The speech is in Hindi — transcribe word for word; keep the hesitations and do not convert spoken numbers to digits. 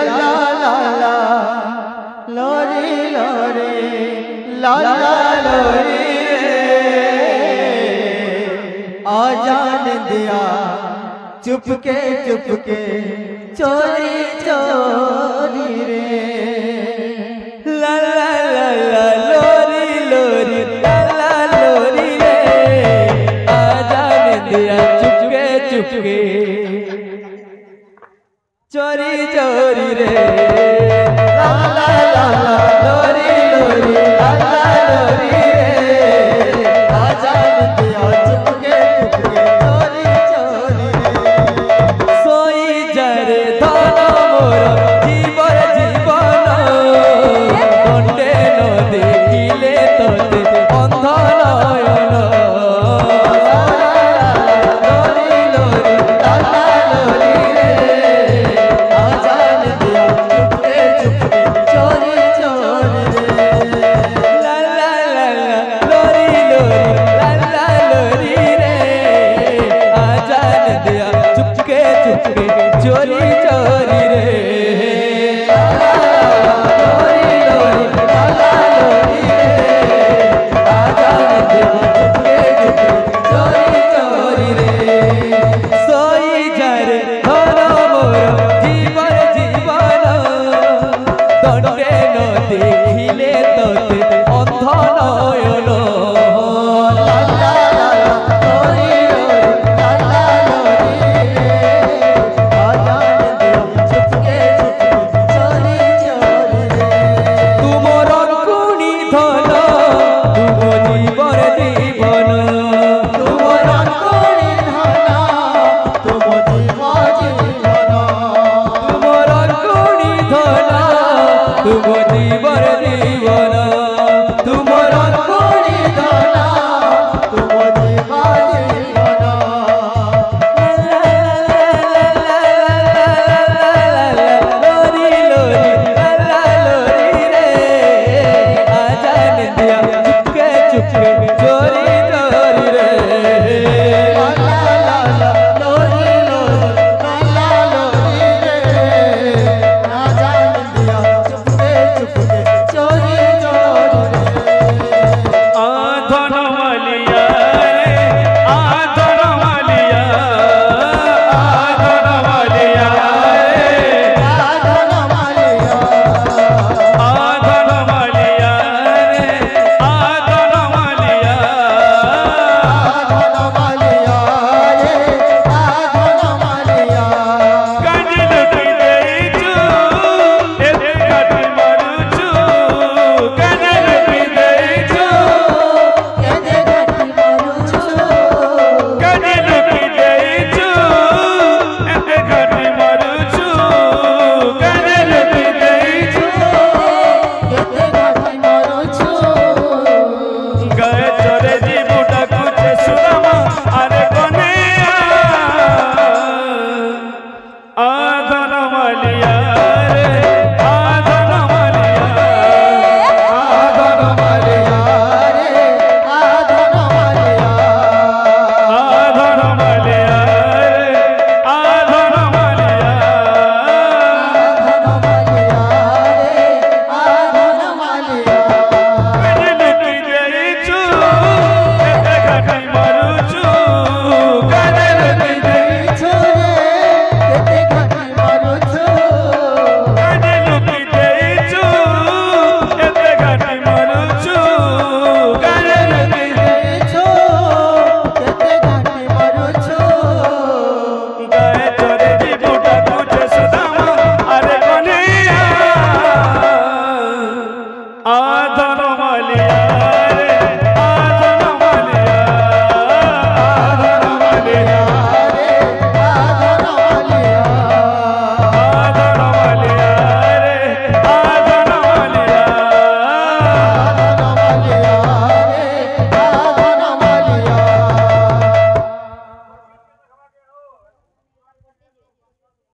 ला ला ला लोरी लोरी ला ला लोरी आजान दिया चुपके चुपके चोरी चोरी रे ला ला ला ला लोरी लोरी ला ला लोरी रे आजान दिया चुपके चुपके चोरी चोरी रे ला ला ला ला लोरी लोरी ला ला लोरी रे आजान दिया चुपके चुपके चोरी चोरी रे सोई जरे धन मोर जीवन जीवन दंडे न देखिले तोते अंध नयन लोरी लोरी ला ला लोरी रे आजान दिया चुपके चुपके चोरी चोरी रे ला ला ला ला लोरी लोरी ला ला लोरी रे आजान दिया चुपके चुपके चोरी चोरी रे ला ला लोरी लोरी ला ला लोरी रे आजान दिया चुपके चुपके चोरी चोरी रे सोई जरे धन मोर जीवन जीवन दंडे न देखिले तोते अंध नयन ला ला ला लोरी लोरी ला ला लोरी रे आजान दिया चुपके चुपके चोरी चोरी रे तुमर गुणी धन तुम जीवन जीवन तुमर गुणी धन तुम जीवन जीवन तुमर गुणी धन तुम जीवन जीवन तुमर गुणी धन तुम जीवन जीवन लोरी लोरी ला ला लोरी रे आजान दिया चुपके चुपके चोरी चोरी रे ला ला ला ला लोरी लोरी ला ला लोरी रे आजान दिया चुपके चुपके चोरी चोरी रे आधन वालिया रे आधन वालिया आधन वालिया रे आधन मालिया आधन वालिया रे आधन वालिया आधन मालिया रे आधन मालिया काजल की देइचु एक काटी मारुचु काजल की देइचु केदे गट्टी मारुछु काजल की देइचु एक काटी मारुचु काजल की देइचु केदे गट्टी मारुछु गए चोरे जीवुटा कुछ सुनामा अरे कने आधन वालिया